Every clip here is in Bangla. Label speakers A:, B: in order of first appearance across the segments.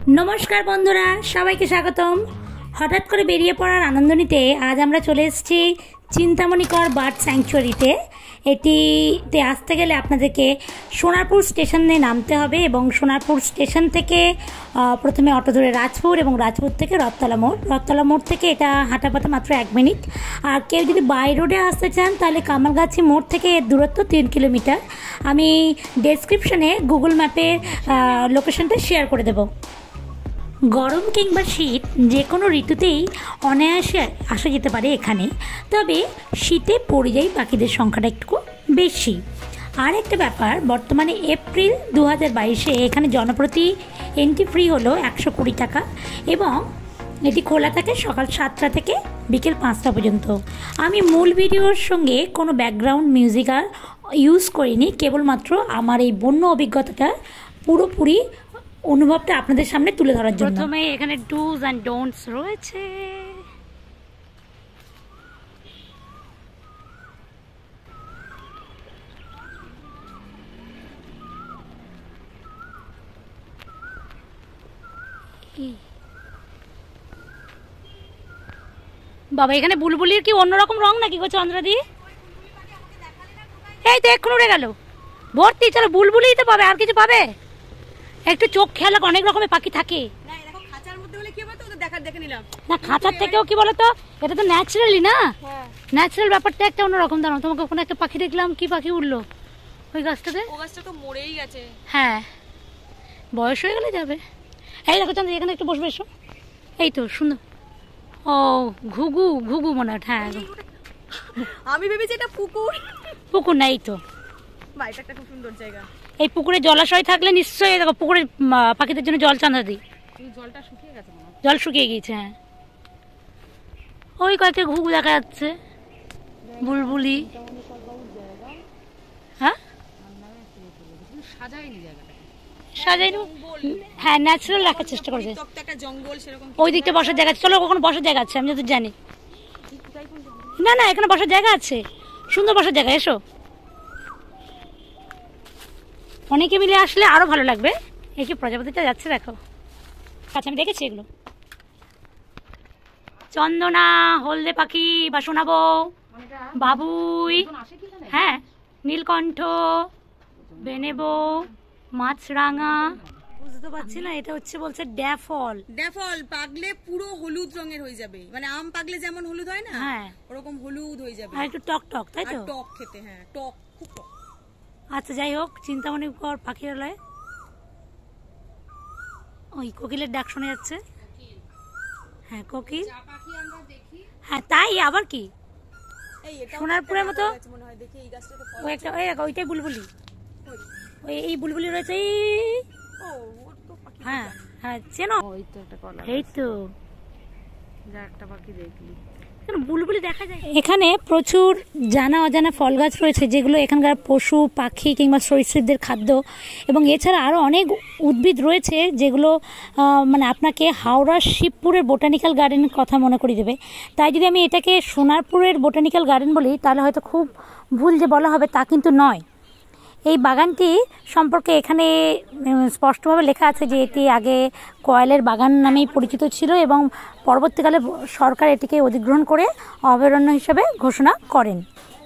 A: नमस्कार बंधुरा सबाइके स्वागतम। हठात् करे बेरिये पड़ार आनंद निते आज आमरा चले एसेछि चिंतामणि बार्ड सैंक्चुयारिते। एटिते आसते गेले आपनादेरके सोनारपुर स्टेशने नामते होबे एबं सोनारपुर स्टेशन थेके प्रथमे अटो धरे राजपुर एबं राजपुर थेके रथतला मोड़ थेके एटा हाঁটা पথে मात्र 1 मिनिट। और केउ जोदि बाई रोडे आसते चान ताहले कामारगाछी मोड़ थेके एर दूरत्व 3 किलोमीटर। आमी डेसक्रिपशने गुगल मैपेर लोकेशनटा शेयर करे देब। गरम किंबा शीत जेकोनो ऋतुतेई अनायासे आसा जेते पारे एखाने, तबे शीते परियायी पाखिदेर संख्याटा एकटु बेशी। आर एकटा ब्यापार बर्तमाने एप्रिल 2022 एखाने जनप्रति एंट्री फ्री हलो 120 टाका एबं एटी खोला थाके सकाल 7टा थेके बिकेल 5टा पर्यन्त। आमी मूल भिडियोर संगे कोनो बैकग्राउंड मिउजिक आर यूज करिनी, केवलमात्र आमार एई बन्य अभिज्ञताटा पुरोपुरि अनुभवটা আপনাদের সামনে তুলে ধরার জন্য। প্রথমে এখানে ডুজ এন্ড ডোন্টস রয়েছে। বাবা এখানে বুলবুলির কি অন্যরকম রং নাকি গো চন্দ্রদি? এই তো এখন উড়ে গেল ভর্তি। চলো বুলবুলিই তো পাবে, আর কিছু পাবে? একটু চোখ খেয়াল রাখো, অনেক রকমের পাখি থাকে। না এরকম খাঁচার মধ্যে হলে কি হবে তো ওদের দেখে নিলাম। না খাঁচার থেকেও কি বলো তো, এটা তো ন্যাচারালি না। হ্যাঁ ন্যাচারাল ব্যাপারটা একটা অন্যরকম। দাঁড়াও, তোমাকে ওখানে একটা পাখি দেখলাম। কি পাখি উড়লো ওই গাছটাতে? ও গাছটা তো মরেই গেছে। হ্যাঁ বয়স হয়ে গেলে যাবে। এই দেখো চন্দ্র এখানে একটু বসবে, এসো। এই তো সুন্দর। ও ঘুঘু ঘুঘু মনে হয়। হ্যাঁ আমি ভেবেছি এটা পুকুর। পুকুর না, এই তো এটা একটা খুব সুন্দর জায়গা। এই পুকুরে জলাশয় থাকলে নিশ্চয়ই দেখো পুকুরে পাখিদের জন্য জল চাঁদা দিই। জলটা শুকিয়ে গেছে, জল শুকিয়ে গিয়েছে। হ্যাঁ ওই কয়েকটা ঘুঘু দেখা যাচ্ছে, বুলবুলি। হ্যাঁ সাজাইনি। হ্যাঁ ন্যাচারাল রাখার চেষ্টা করেছে। ওই দিকটা বসার জায়গা আছে। চলো ওখানে বসার জায়গা আছে, আমি যদি জানি। না না এখানে বসার জায়গা আছে, সুন্দর বসার জায়গা। এসো অনেকে মিলে আসলে আরো ভালো লাগবে। এই যে প্রজাপতিটা যাচ্ছে দেখো, আচ্ছা আমি দেখেছি এগুলো। চন্দনা, হলদে পাখি বা শোনাবো, বাবুই, হ্যাঁ নীলকণ্ঠ, বেনেবো, মাছরাঙা। বুঝতে পারছি না এটা হচ্ছে বলছে ড্যাফল। ড্যাফল পাকলে পুরো হলুদ রঙের হয়ে যাবে, মানে আম পাকলে যেমন হলুদ হয় না, হ্যাঁ ওরকম হলুদ হয়ে যাবে। আর একটু টক টক, তাই তো? টক খেতে, হ্যাঁ টক, খুব টক। আচ্ছা যাই হোক, চিন্তামণি পাখিরালয়। ওই কোকিলের ডাক শোনা যাচ্ছে। হ্যাঁ কোকিল, হ্যাঁ তাই আবার কি সোনারপুরের মতো ওই একটা ওইটাই বুলবুলি। ওই এই বুলবুলি রয়েছে। হ্যাঁ হ্যাঁ চেনো? এই তো একটা পাখি দেখলি, বুলবুলি দেখা যায়। এখানে প্রচুর জানা অজানা ফল গাছ রয়েছে, যেগুলো এখানকার পশু পাখি কিংবা সরীসৃপদের খাদ্য। এবং এছাড়া আরও অনেক উদ্ভিদ রয়েছে যেগুলো মানে আপনাকে হাওড়ার শিবপুরের বোটানিক্যাল গার্ডেনের কথা মনে করিয়ে দেবে। তাই যদি আমি এটাকে সোনারপুরের বোটানিক্যাল গার্ডেন বলি তাহলে হয়তো খুব ভুল যে বলা হবে তা কিন্তু নয়। এই বাগানটি সম্পর্কে এখানে স্পষ্টভাবে লেখা আছে যে এটি আগে কয়েলের বাগান নামেই পরিচিত ছিল এবং পরবর্তীকালে সরকার এটিকে অধিগ্রহণ করে অভয়ারণ্য হিসেবে ঘোষণা করেন।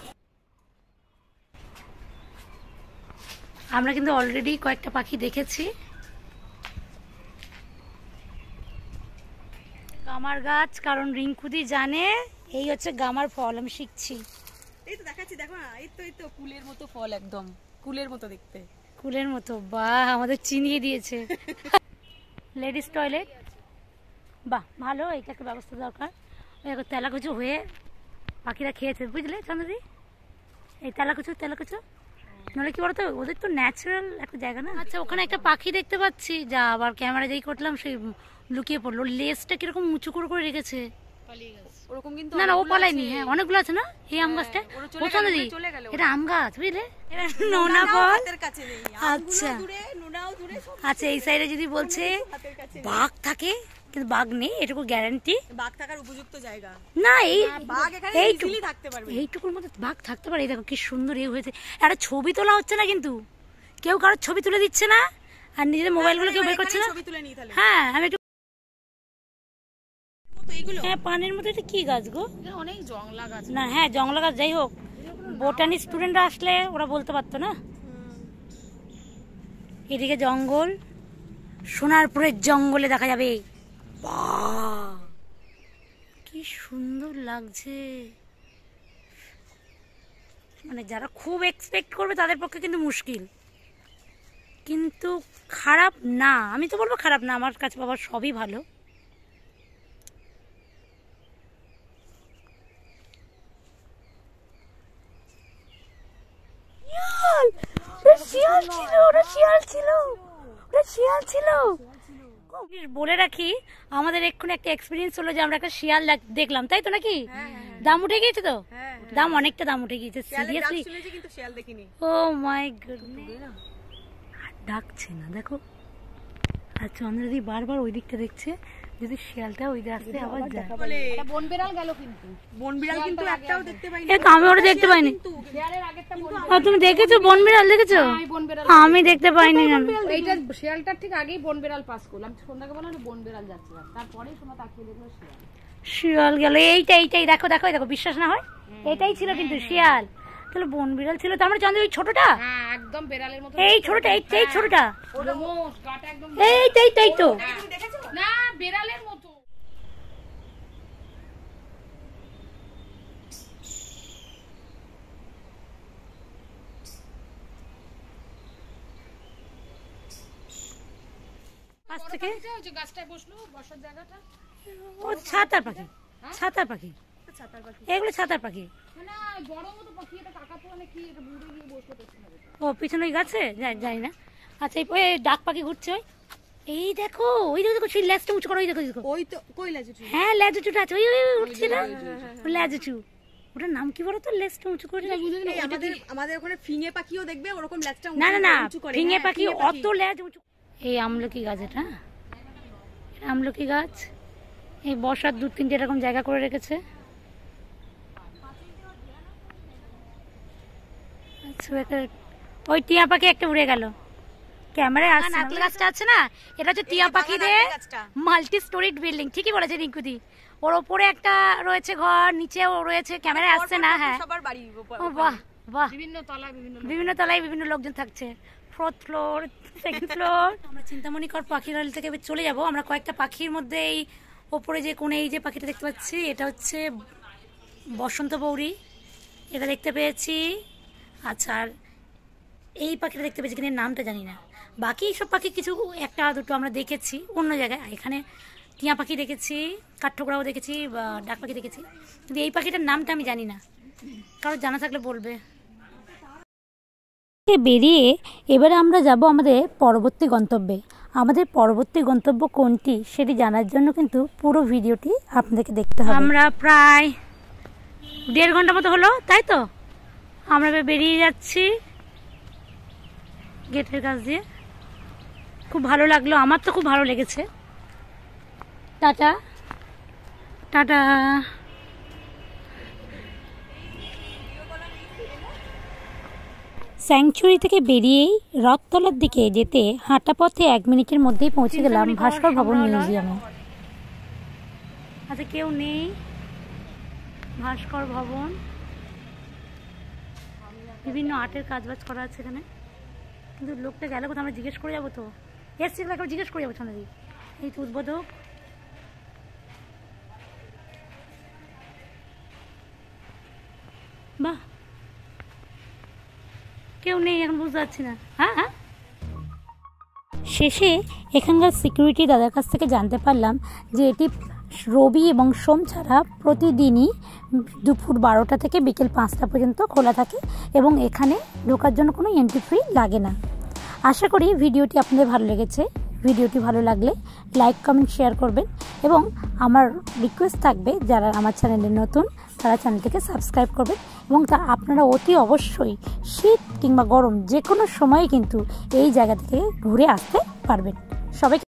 A: আমরা কিন্তু অলরেডি কয়েকটা পাখি দেখেছি। গামার গাছ, কারণ রিঙ্কুদি জানে এই হচ্ছে গামার ফল। আমি শিখছি। এই তো দেখাচ্ছি, দেখো না, এই তো কুলের মতো ফল, একদম কুলের মতো দেখতে। কুলের মতো, বাহ আমাদের চিনিয়ে দিয়েছে। লেডিস টয়লেট, বাহ ভালো, এইটা একটা ব্যবস্থা দরকার। তেলাকুচু হয়ে পাখিরা খেয়েছে, বুঝলে চন্দ্রদি? এই তেলাকুচু নাহলে কি বলতো, ওদের তো ন্যাচারাল একটা জায়গা না। আচ্ছা ওখানে একটা পাখি দেখতে পাচ্ছি, যা আবার ক্যামেরা যেই করলাম সেই লুকিয়ে পড়লো। লেজটা কিরকম উঁচু করে রেখেছে। না না ও পালায়নি। হ্যাঁ অনেকগুলো আছে না এই আম গাছটা। এটা আম গাছ, বুঝলে? নোনা ফল। আচ্ছা আচ্ছা এই সাইডে যদি বলছে বাঘ থাকে, কিন্তু বাঘ নেই, এটুকু গ্যারান্টি। বাঘ থাকার উপযুক্ত জায়গা না এই বাঘ এখানে ইজিলি থাকতে পারবে। এইটুকুর মধ্যে বাঘ থাকতে পারে। এই দেখো কি সুন্দর এ হয়েছে। একটা ছবি তোলা হচ্ছে না, কিন্তু কেউ কারোর ছবি তুলে দিচ্ছে না। আর নিজেদের মোবাইলগুলো কেউ বের করছে না। হ্যাঁ আমি একটু হ্যাঁ পানের মধ্যে এটা কি গাছ গো?
B: অনেক জংলা গাছ
A: না হ্যাঁ জংলা গাছ, যাই হোক বোটানি স্টুডেন্টরা আসলে ওরা বলতে পারতো না। এদিকে জঙ্গল, সোনারপুরের জঙ্গলে দেখা যাবে। বাহ কি সুন্দর লাগছে, মানে যারা খুব এক্সপেক্ট করবে তাদের পক্ষে কিন্তু মুশকিল, কিন্তু খারাপ না, আমি তো বলবো খারাপ না, আমার কাছে বাবার সবই ভালো। বলে রাখি আমাদের এক্ষুনি একটা এক্সপিরিয়েন্স হলো যে আমরা একটা শিয়াল দেখলাম, তাই তো নাকি? দাম উঠে গিয়েছে তো, দাম অনেকটা দাম উঠে গিয়েছে সিরিয়াসলি। ও মাই গডনেস, ডাকছে না দেখো। আর চন্দ্রদি বারবার ওই দিকটা দেখছে, যদি শিয়ালটা ওই রাস্তায় আবার যায়।
B: এটা বন বিড়াল গেল, কিন্তু বন বিড়াল কিন্তু একটাও দেখতে পাইনি।
A: আমি ওটা দেখতে পাইনি। তুমি দেখেছো বন বিড়াল? দেখেছো? আমি দেখতে পাইনি।
B: এইটা শিয়ালটার ঠিক আগেই বন বিড়াল পাস করলাম, সন্ধ্যাকে বললাম বন বিড়াল যাচ্ছে, তারপরেই শোনা তাকিয়ে দেখলো
A: শিয়াল গেল। এইটাই দেখো দেখো দেখো, বিশ্বাস না হয় এটাই ছিল কিন্তু শিয়াল, তাহলে বন বিড়াল ছিল। তার মানে চন্দ্র ওই ছোটটা,
B: হ্যাঁ একদম বিড়ালের মতো,
A: এই ছোটটা, এই ছোটটা,
B: গাটা একদম
A: এই তো
B: না বিড়ালের মতো।
A: পাশ থেকে
B: গাছটায় বসলো, বসার জায়গাটা
A: ও ছাতার পাখি, ছাতার পাখি, এগুলো ছাতার পাখি। ও পিছনে ওই গাছে যাই না। আচ্ছা ওই ডাক পাখি ঘুরছে, এই দেখো ওই দেখো সেই লেজটা উঁচু করো, ওই দেখো দেখো, ওই তো কই লেজুচু, হ্যাঁ লেজুচুটা আছে, ওই উঠছে না লেজুচু, ওটার নাম কি বলো তো? লেজটা উঁচু করে।
B: আমাদের ওখানে ফিঙে পাখিও দেখবে ওরকম লেজটা
A: না না না, ফিঙে পাখি অত লেজ উঁচু। এই আমলকি গাছ, এটা আমলকি গাছ, এই বসার 2-3টে এরকম জায়গা করে রেখেছে। ওই টিয়া পাখি একটা উড়ে গেল, ক্যামেরায় আসছে। নারকেল গাছটা আছে না, এটা হচ্ছে টিয়া পাখিদের মাল্টি স্টোরিড বিল্ডিং, ঠিকই বলেছে রিঙ্কুদি। ওর ওপরে একটা রয়েছে ঘর, নিচেও রয়েছে, ক্যামেরায় আসছে না। হ্যাঁ বাহ বাহ, বিভিন্ন তলায় বিভিন্ন লোকজন থাকছে, 4th ফ্লোর 2nd ফ্লোর। আমরা চিন্তামণি কর পাখিরালয় থেকে চলে যাব। আমরা কয়েকটা পাখির মধ্যে এই ওপরে যে কোণে এই যে পাখিটা দেখতে পাচ্ছি, এটা হচ্ছে বসন্ত বৌরি, এটা দেখতে পেয়েছি। আচ্ছা আর এই পাখিটা দেখতে পেয়েছি, কিন্তু নামটা জানি না। বাকি সব পাখি কিছু একটা দুটো আমরা দেখেছি অন্য জায়গায়। এখানে টিয়া পাখি দেখেছি, কাঠঠোকরাও দেখেছি, ডাক পাখি দেখেছি, কিন্তু এই পাখিটার নামটা আমি জানি না, কারো জানা থাকলে বলবে। বেরিয়ে এবারে আমরা যাব আমাদের পরবর্তী গন্তব্যে। আমাদের পরবর্তী গন্তব্য কোনটি সেটি জানার জন্য কিন্তু পুরো ভিডিওটি আপনাদেরকে দেখতে হবে। আমরা প্রায় 1.5 ঘন্টা মতো হলো, তাই তো আমরা বেরিয়ে যাচ্ছি গেটের কাছ দিয়ে। খুব ভালো লাগলো, আমার তো খুব ভালো লেগেছে। Tata tata. স্যাংচুরি থেকে বেরিয়েই রথতলার দিকে যেতে হাঁটা পথে 1 মিনিটের মধ্যেই পৌঁছে গেলাম ভাস্কর ভবন মিউজিয়ামে। আচ্ছা কেউ নেই, ভাস্কর ভবন, বিভিন্ন আর্টের কাজবাজ করা আছে এখানে, কিন্তু লোকটা গেল কোথাও? আমরা জিজ্ঞেস করে যাবো তো, এসছি একবার জিজ্ঞেস করে যাবো। চন্দ্রদি এই তো উদ্বোধক, বাহ কেউ নেই এখন, বুঝতে পারছি না। হ্যাঁ হ্যাঁ, শেষে এখানকার সিকিউরিটি দাদার কাছ থেকে জানতে পারলাম যে এটি রবি এবং সোম ছাড়া প্রতিদিনই দুপুর 12টা থেকে বিকেল 5টা পর্যন্ত খোলা থাকে এবং এখানে ঢোকার জন্য কোনো এন্ট্রি ফি লাগে না। আশা করি ভিডিওটি আপনাদের ভালো লেগেছে। ভিডিওটি ভালো লাগলে লাইক কমেন্ট শেয়ার করবেন এবং আমার রিকোয়েস্ট থাকবে যারা আমার চ্যানেলে নতুন তারা চ্যানেলটিকে সাবস্ক্রাইব করবেন এবং তা আপনারা অতি অবশ্যই শীত কিংবা গরম যে কোনো সময়ে কিন্তু এই জায়গা থেকে ঘুরে আসতে পারবেন। সবাই